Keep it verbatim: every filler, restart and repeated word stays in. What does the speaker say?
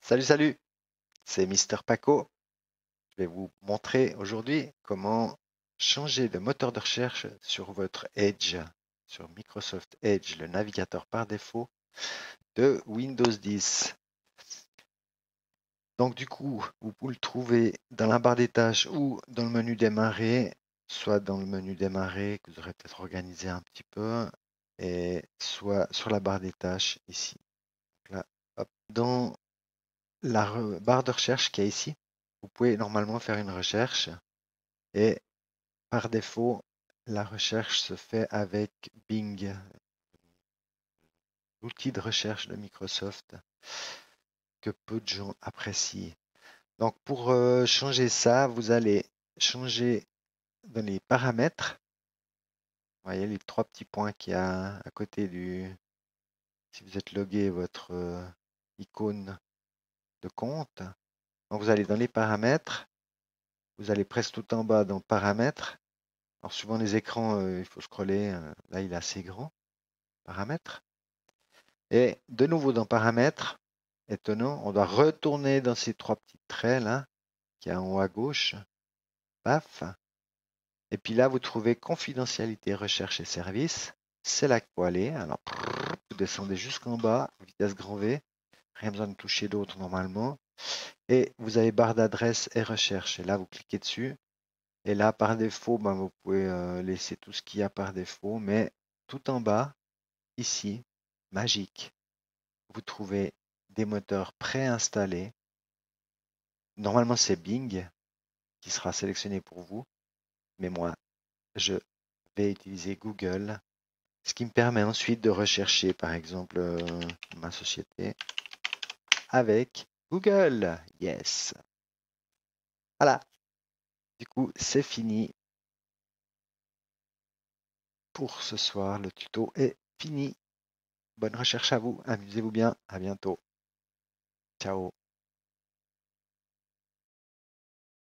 Salut, salut, c'est Mister Paco. Je vais vous montrer aujourd'hui comment changer de moteur de recherche sur votre Edge, sur Microsoft Edge, le navigateur par défaut de Windows dix. Donc du coup, vous pouvez le trouver dans la barre des tâches ou dans le menu démarrer, soit dans le menu démarrer que vous aurez peut-être organisé un petit peu, et soit sur la barre des tâches ici. Donc là, hop, dans la re- barre de recherche qui est ici, vous pouvez normalement faire une recherche et par défaut, la recherche se fait avec Bing, l'outil de recherche de Microsoft que peu de gens apprécient. Donc pour euh, changer ça, vous allez changer dans les paramètres. Vous voyez les trois petits points qu'il y a à côté du... Si vous êtes logué, votre euh, icône de compte. Donc vous allez dans les paramètres. Vous allez presque tout en bas dans paramètres. Alors suivant les écrans, euh, il faut scroller. euh, là, il est assez grand. Paramètres. Et de nouveau dans paramètres. Étonnant, on doit retourner dans ces trois petits traits là, qui est en haut à gauche. Paf. Et puis là, vous trouvez confidentialité, recherche et services. C'est là qu'il faut aller. Alors, vous descendez jusqu'en bas, vitesse grand V. Rien besoin de toucher d'autre normalement. Et vous avez barre d'adresse et recherche. Et là, vous cliquez dessus. Et là, par défaut, ben, vous pouvez euh, laisser tout ce qu'il y a par défaut. Mais tout en bas, ici, magique, vous trouvez des moteurs préinstallés. Normalement, c'est Bing qui sera sélectionné pour vous. Mais moi, je vais utiliser Google. Ce qui me permet ensuite de rechercher, par exemple, euh, ma société avec Google. Yes. Voilà. Du coup, c'est fini pour ce soir. Le tuto est fini. Bonne recherche à vous. Amusez-vous bien. À bientôt. Ciao.